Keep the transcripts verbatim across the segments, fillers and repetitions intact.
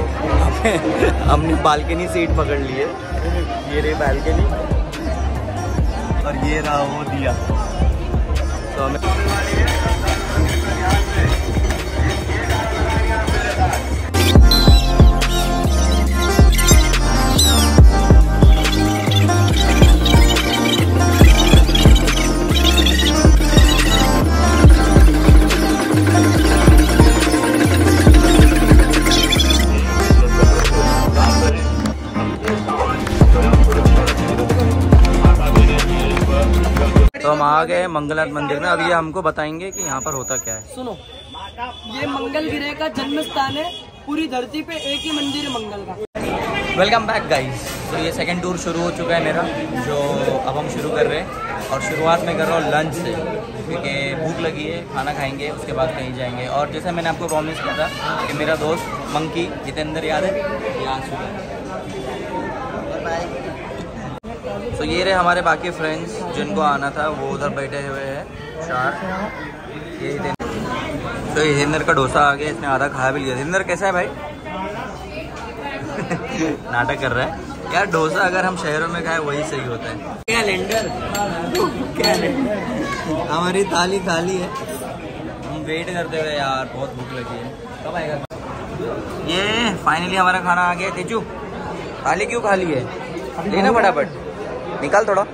हमने balcony seat पकड़ ली है। ये रही बालकनी और ये रहा वो दिया। तो हमें तो हम आ गए मंगलनाथ मंदिर में। अब ये हमको बताएंगे कि यहाँ पर होता क्या है। सुनो, ये मंगल ग्रह का जन्म स्थान है। पूरी धरती पे एक ही मंदिर है मंगल का। Welcome back guys. तो ये सेकंड टूर शुरू हो चुका है मेरा, जो अब हम शुरू कर रहे हैं। और शुरुआत में कर रहा हूँ लंच से, क्योंकि भूख लगी है, खाना खाएंगे उसके बाद कहीं जाएंगे। और जैसे मैंने आपको प्रॉमिस किया था कि मेरा दोस्त मंकी जितेंद्र याद है, ये आ चुका है। तो ये रहे हमारे बाकी फ्रेंड्स जिनको आना था, वो उधर बैठे हुए हैं चार। ये तो हिंदर का डोसा आ गया, इसने आधा खा भी लिया। हिंदर कैसा है भाई? नाटक कर रहा है यार। डोसा अगर हम शहरों में खाए वही सही होता है। कैलेंडर कैलेंडर हमारी थाली खाली है, हम वेट करते हुए यार, बहुत भूख लगी है। कब आएगा? ये फाइनली हमारा खाना आ गया। तेजू थाली क्यों खाली है? लेना फटाफट, निकाल थोड़ा।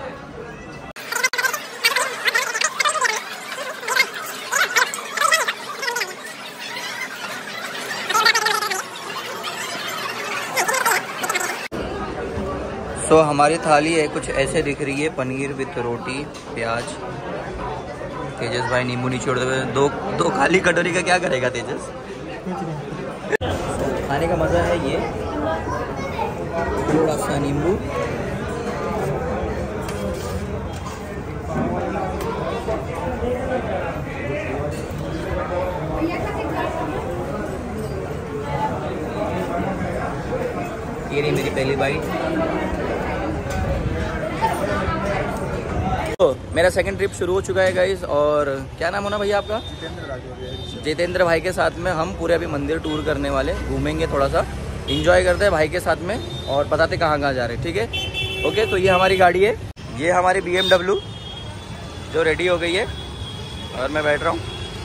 तो हमारी थाली है कुछ ऐसे दिख रही है, पनीर विथ रोटी प्याज। तेजस भाई नींबू नहीं छोड़ते हुए दो दो खाली कटोरी का क्या करेगा तेजस? खाने का मज़ा है ये, थोड़ा सा नींबू। ये रही मेरी पहली बाइट। तो मेरा सेकंड ट्रिप शुरू हो चुका है गाइस। और क्या नाम होना भैया आपका? जितेंद्र भाई के साथ में हम पूरे अभी मंदिर टूर करने वाले, घूमेंगे, थोड़ा सा एंजॉय करते हैं भाई के साथ में और बताते कहाँ कहाँ जा रहे हैं। ठीक है, ओके। तो ये हमारी गाड़ी है, ये हमारी बी एम डब्ल्यू जो रेडी हो गई है और मैं बैठ रहा हूँ।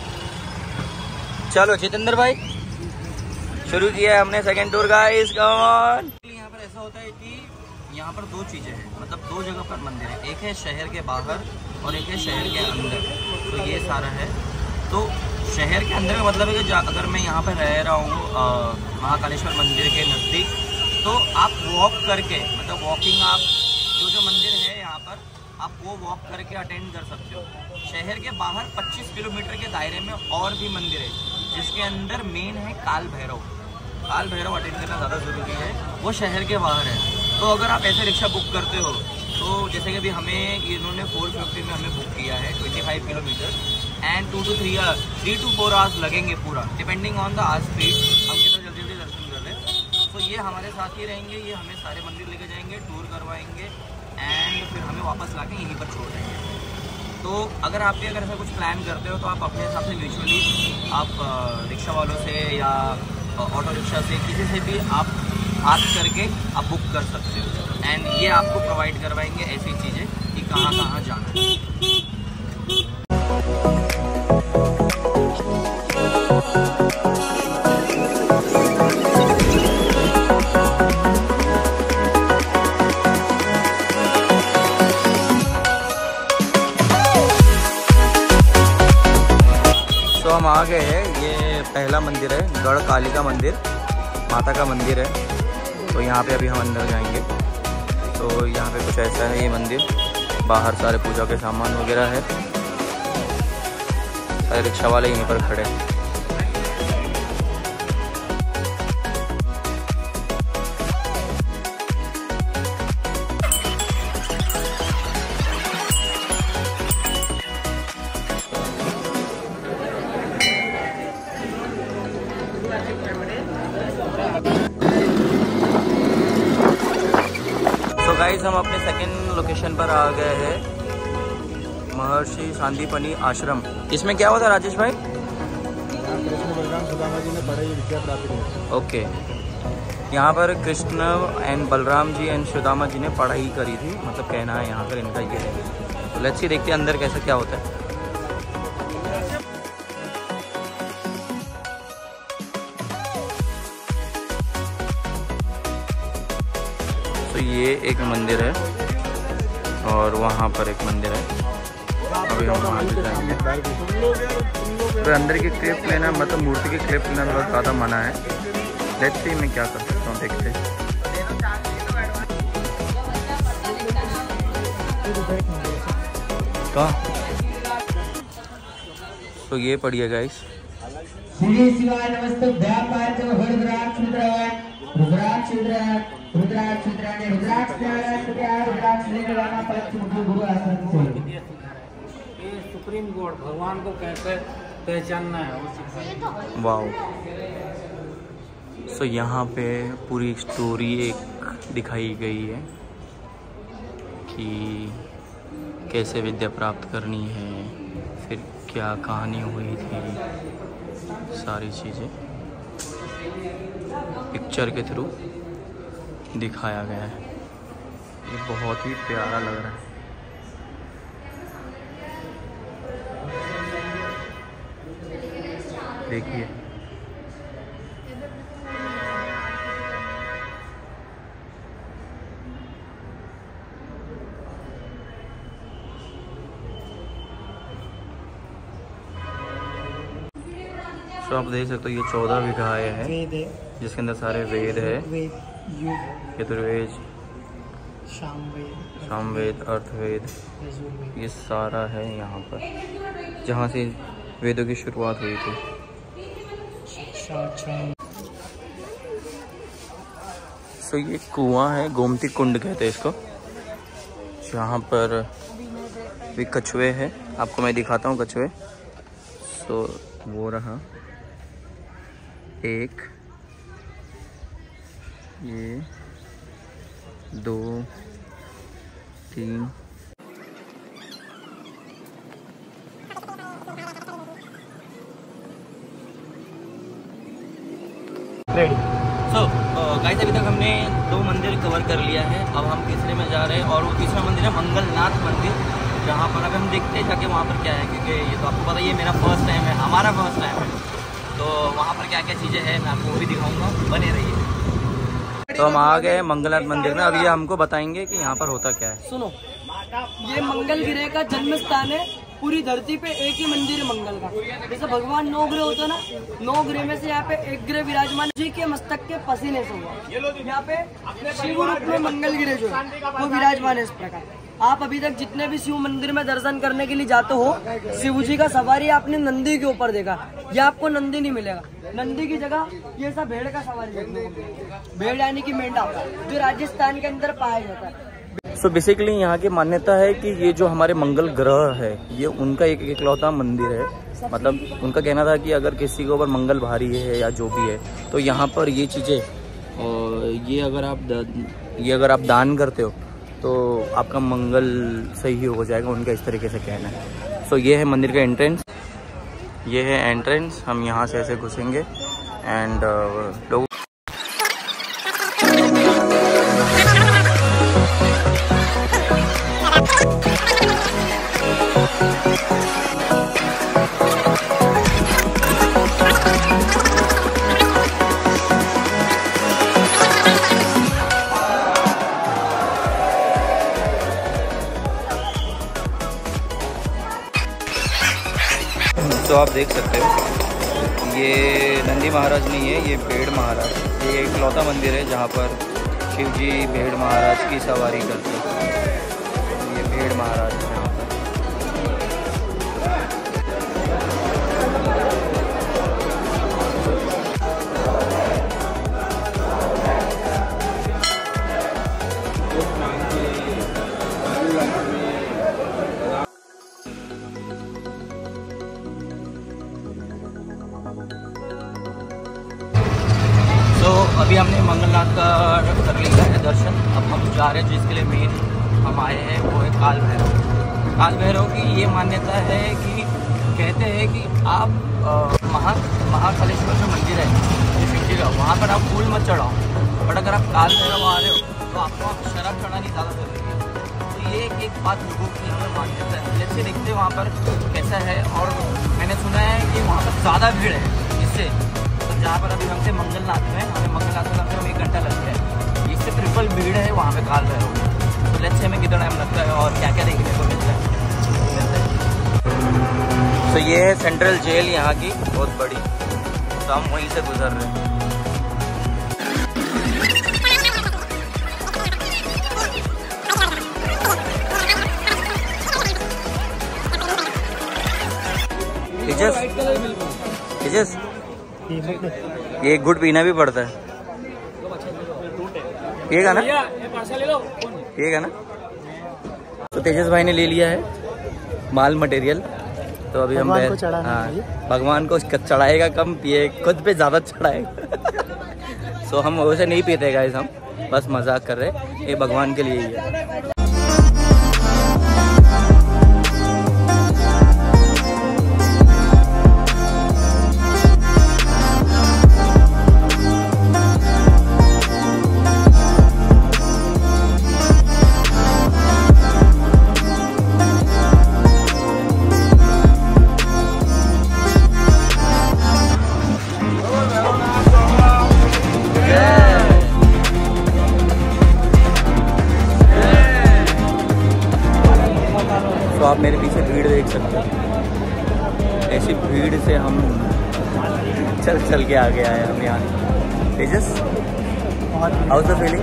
चलो जितेंद्र भाई, शुरू किया है हमने second tour guys, come on. यहाँ पर ऐसा होता है कि यहाँ पर दो चीज़ें हैं, मतलब दो जगह पर मंदिर है। एक है शहर के बाहर और एक है शहर के अंदर। तो ये सारा है। तो शहर के अंदर का मतलब है कि अगर मैं यहाँ पर रह रहा हूँ महाकालेश्वर मंदिर के नज़दीक, तो आप वॉक करके, मतलब वॉकिंग, आप जो जो मंदिर है यहाँ पर आप वो वॉक करके अटेंड कर सकते हो। शहर के बाहर पच्चीस किलोमीटर के दायरे में और भी मंदिर है, जिसके अंदर मेन है काल भैरव। काल भैरव अटेंड करना ज़्यादा ज़रूरी है, वो शहर के बाहर है। तो अगर आप ऐसे रिक्शा बुक करते हो, तो जैसे कि अभी हमें इन्होंने फोर फिफ्टी में हमें बुक किया है पच्चीस kilometre and two two three three two four hours लगेंगे पूरा, depending on the our speed, हम कितना जल्दी जल्दी दर्शन कर रहे हैं। तो ये हमारे साथ ही रहेंगे, ये हमें सारे मंदिर लेके जाएंगे, टूर करवाएंगे एंड फिर हमें वापस ला के यहीं पर छोड़ देंगे। तो अगर आप भी अगर ऐसा कुछ प्लान करते हो, तो आप अपने हिसाब से म्यूचुअली आप रिक्शा वालों से या ऑटो रिक्शा से, किसी से भी आप आस्क करके आप बुक कर सकते हो एंड ये आपको प्रोवाइड करवाएंगे ऐसी चीज़ें कि कहाँ कहाँ जाना है। तो हम आ गए हैं, ये पहला मंदिर है, गढ़ कालिका मंदिर, माता का मंदिर है। तो यहाँ पे अभी हम अंदर जाएंगे। तो यहाँ पे कुछ ऐसा है ये मंदिर, बाहर सारे पूजा के सामान वगैरह है, सारे रिक्शा वाले यहीं पर खड़े हैं। गाइस हम अपने सेकंड लोकेशन पर आ गए हैं, महर्षि सांदीपनी आश्रम। इसमें क्या हुआ था राजेश भाई? कृष्ण बलराम सुदामा जी ने पढ़ाई विद्या प्राप्त की। ओके। यहाँ पर कृष्ण एंड बलराम जी एंड सुदामा जी ने पढ़ाई करी थी, मतलब कहना है यहाँ पर इनका ये है। तो लेट्स सी, देखते हैं अंदर कैसा क्या होता है। तो ये एक मंदिर है और वहाँ पर एक मंदिर है। अभी हम वहाँ भी जाएंगे। तो अंदर की क्लिप लेना, मतलब मूर्ति की क्लिप लेना थोड़ा ज़्यादा मना है। लेट्स सी मैं क्या कर सकता हूँ, देखते हैं। कहाँ? तो ये पढ़िए गाइस। श्री शिवाय नमस्ते। व्यापार जो रुद्राक्ष रुद्राक्ष रुद्राक्ष रुद्राक्ष रुद्राक्ष रुद्राक्ष रुद्राक्ष रुद्राक्ष रुद्राक्ष लेने वाला पंचमुखी गुरु आसन से ये सुप्रीम कोर्ट भगवान को कैसे पहचानना है वो सिखाएगा। वाओ। सो यहाँ पे पूरी स्टोरी एक दिखाई गई है कि कैसे विद्या प्राप्त करनी है, फिर क्या कहानी हुई थी, सारी चीज़ें पिक्चर के थ्रू दिखाया गया है। ये बहुत ही प्यारा लग रहा है। देखिए तो आप देख सकते हो ये चौदह बीघा है जिसके अंदर सारे वेद है, यजुर्वेद, सामवेद, अर्थवेद, ये सारा है यहाँ पर, जहाँ से वेदों की शुरुआत हुई थी। सो ये कुआं है, गोमती कुंड कहते हैं इसको, जहाँ पर भी कछुए हैं। आपको मैं दिखाता हूँ कछुए। सो वो रहा एक, ये दो, तीन, रेडी। सो गाइस अभी तक हमने दो मंदिर कवर कर लिया है। अब हम तीसरे में जा रहे हैं और वो तीसरा मंदिर है मंगलनाथ मंदिर, जहाँ पर अभी हम देखते हैं जाके वहाँ पर क्या है, क्योंकि ये तो आपको पता ही है मेरा फर्स्ट टाइम है, हमारा फर्स्ट टाइम है। तो वहाँ पर क्या क्या चीज़ें हैं मैं आपको वो भी दिखाऊंगा, बने रहिए। तो हम आ गए मंगलनाथ मंदिर में। अब ये हमको बताएंगे कि यहाँ पर होता क्या है। सुनो, ये मंगल ग्रह का जन्म स्थान है। पूरी धरती पे एक ही मंदिर है मंगल का। जैसे भगवान नौ ग्रह होते हैं ना, नौ ग्रह में से यहाँ पे एक ग्रह विराजमान जी के मस्तक के पसीने से हुआ। यहाँ पे शिव रूप में मंगल ग्रह जो है वो विराजमान है। इस प्रकार आप अभी तक जितने भी शिव मंदिर में दर्शन करने के लिए जाते हो, शिव जी का सवारी आपने नंदी के ऊपर देखा, ये आपको नंदी नहीं मिलेगा। नंदी की जगह ये सब भेड़ का सवारी देखने को मिलेगा। भेड़ यानी कि मेंढा, जो राजस्थान के अंदर पाया जाता है। सो बेसिकली यहाँ की मान्यता है कि ये जो हमारे मंगल ग्रह है ये उनका एक इकलौता मंदिर है। मतलब उनका कहना था कि अगर किसी के ऊपर मंगल भारी है या जो भी है तो यहाँ पर ये चीज़ें, और ये अगर आप ये अगर आप दान करते हो तो आपका मंगल सही हो जाएगा, उनका इस तरीके से कहना है। सो ये है मंदिर का एंट्रेंस, ये है एंट्रेंस। हम यहाँ से ऐसे घुसेंगे एंड लोग तो आप देख सकते हो ये नंदी महाराज नहीं है, ये भेड़ महाराज। ये एक इकलौता मंदिर है जहाँ पर शिव जी भेड़ महाराज की सवारी करते हैं। ये भेड़ महाराज है यहाँ पर। तो अभी हमने मंगलनाथ का कर लिया है दर्शन। अब हम जा रहे हैं जिसके लिए मेन हम आए हैं वो है काल भैरव। काल भैरव की ये मान्यता है कि कहते हैं कि आप महा महाकालेश्वर जो मंदिर है, ठीक है, वहाँ पर आप फूल मत चढ़ाओ, बट अगर आप काल भैरव आ रहे हो तो आपको आप शराब चढ़ानी ज़्यादा जरूरी है। तो ये एक बात लोगों की यहाँ पर मान्यता है। जैसे देखते हैं वहाँ पर कैसा है, और मैंने सुना है कि वहाँ पर ज़्यादा भीड़ है इससे, तो जहाँ पर अभी हमसे मंगलनाथ में हमें मंगलनाथ में हमें एक घंटा लगता है, इससे ट्रिपल भीड़ है वहाँ पे काल भैरव में। तो लेट्स से हमें कितना टाइम लगता है और क्या क्या देखने को मिलता है। तो ये है सेंट्रल जेल यहाँ की, बहुत बड़ी, तो हम वहीं से गुजर रहे हैं। तेजस, तेजस, ये एक गुड पीना भी पड़ता है, पिएगा ना, पिएगा ना। तो तेजस भाई ने ले लिया है माल मटेरियल, तो अभी हम भगवान को चढ़ाना हाँ, भगवान को चढ़ाएगा कम, पिए खुद पे ज़्यादा चढ़ाएगा। सो हम वैसे नहीं पीते गाइस, हम बस मजाक कर रहे हैं, ये भगवान के लिए ही है। तो आप मेरे पीछे भीड़ देख सकते हो, ऐसी भीड़ से हम चल चल के आगे आए हम यहाँ। Tejas, how is the feeling?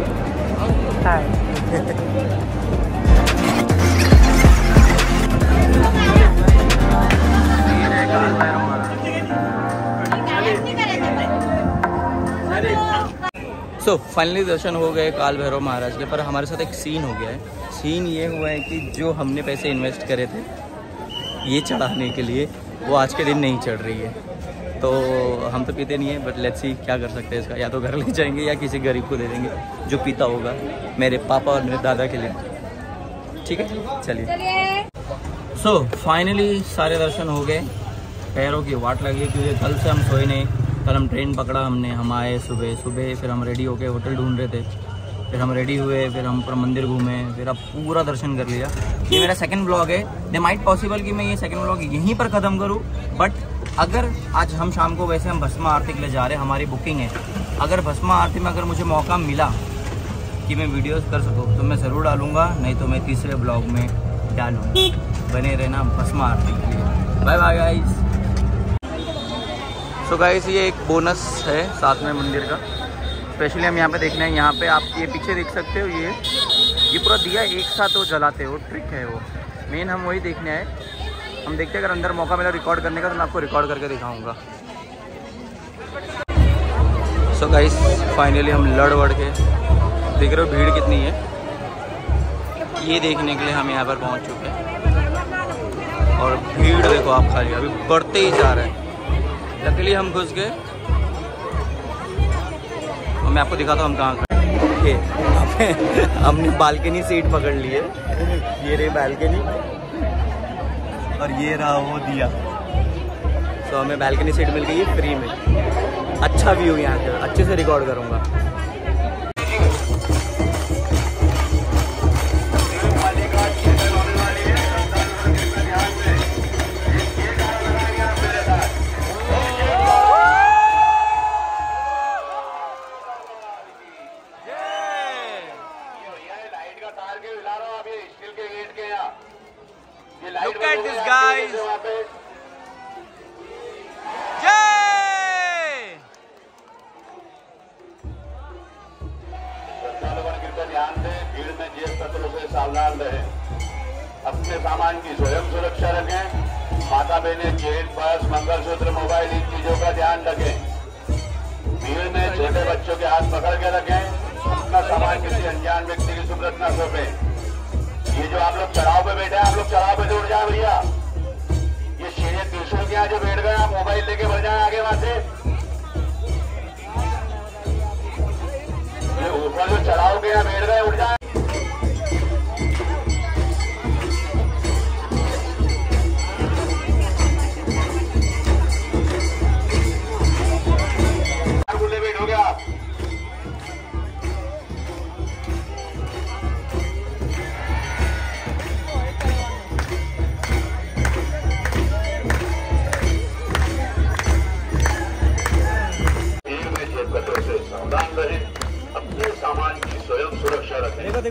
So finally दर्शन हो गए काल भैरव महाराज के, पर हमारे साथ एक सीन हो गया है। सीन ये हुआ है कि जो हमने पैसे इन्वेस्ट करे थे ये चढ़ाने के लिए, वो आज के दिन नहीं चढ़ रही है। तो हम तो पीते नहीं है, बट लेट्स सी क्या कर सकते हैं इसका, या तो घर ले जाएंगे या किसी गरीब को दे देंगे जो पीता होगा, मेरे पापा और मेरे दादा के लिए। ठीक है, चलिए। सो फाइनली सारे दर्शन हो गए, पैरों की वाट लगी क्योंकि कल से हम सोए नहीं। कल हम ट्रेन पकड़ा हमने, हम आए सुबह सुबह, फिर हम रेडी होके होटल ढूंढ रहे थे, फिर हम रेडी हुए, फिर हम पूरा मंदिर घूमे, फिर अब पूरा दर्शन कर लिया। ये मेरा सेकंड ब्लॉग है, दे माइट पॉसिबल कि मैं ये सेकंड ब्लॉग यहीं पर ख़त्म करूँ, बट अगर आज हम शाम को, वैसे हम भस्मा आरती के लिए जा रहे हैं, हमारी बुकिंग है, अगर भस्मा आरती में अगर मुझे मौका मिला कि मैं वीडियोज़ कर सकूँ तो मैं ज़रूर डालूँगा, नहीं तो मैं तीसरे ब्लॉग में डालूँगा। बने रहना भस्मा आरती के लिए। Bye bye guys. So guys, ये एक बोनस है साथ में मंदिर का, स्पेशली हम यहाँ पे देखना है। यहाँ पे आप ये पीछे देख सकते हो, ये ये पूरा दिया एक साथ वो जलाते हो, ट्रिक है वो, मेन हम वही देखने आए। हम देखते हैं अगर अंदर मौका मिला रिकॉर्ड करने का तो मैं आपको रिकॉर्ड करके दिखाऊंगा। सो गाइस फाइनली हम लड़ वड़ के, देख रहे हो भीड़ कितनी है, ये देखने के लिए हम यहाँ पर पहुँच चुके हैं। और भीड़ देखो आप, खाली अभी बढ़ते ही जा रहे हैं। लकीली हम घुस गए, और मैं आपको दिखाता हूँ हम कहाँ खड़े। ओके, हमने बालकनी सीट पकड़ ली है, ये रही बालकनी और ये रहा वो दिया। तो हमें बालकनी सीट मिल गई है फ्री में, अच्छा व्यू यहाँ का, अच्छे से रिकॉर्ड करूँगा। Look at this guys! Jai! कृपया ध्यान दें, भीड़ में जेब कतरों से सावधान रहें, अपने सामान की स्वयं सुरक्षा रखें, माता बहने जेब, पर्स, मंगलसूत्र, मोबाइल, इन चीजों का ध्यान रखें। भीड़ में छोटे बच्चों के हाथ पकड़ के रखें, अपना सामान किसी अनजान व्यक्ति की सुब्रत न सौंपें। ये जो आप लोग चढ़ाव पे बैठे हैं, आप लोग चढ़ाव पे दूर जाए भैया। ये शेर त्रिशूल के यहाँ जो बैठ गए, आप मोबाइल लेके बढ़ जाए आगे वहां से। ये ऊपर जो चढ़ाव के यहाँ बैठ गए, उठ जाए। खुले बैठो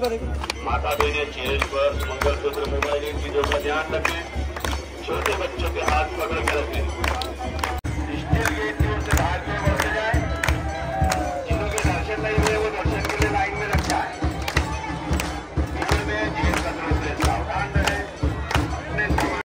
माता बहने चेन पर्स मंगलसूत्र मोबाइल इन चीजों का ध्यान रखें। छोटे बच्चों के हाथ पकड़ के रखें। Steel gate